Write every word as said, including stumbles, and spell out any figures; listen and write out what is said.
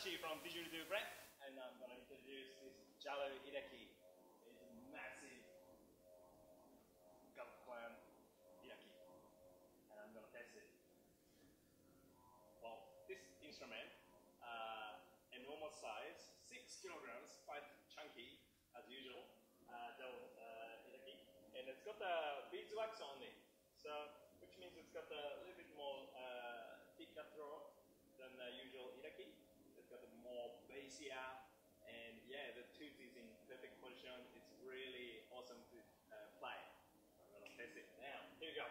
Hachi from Didgeridoo brand, and I'm going to introduce this Jalo Iraki. It's a massive gulp clan Iraki, and I'm going to test it. Well, this instrument, uh, a normal size, six kilograms, quite chunky as usual, uh, Jalo uh, Iraki, and it's got the beeswax on it, so which means it's got a little bit more uh, thicker throat than the usual Iraki. It's got a more bassier, and yeah, the tooth is in perfect position. It's really awesome to uh, play. I'm gonna test it now. Here we go.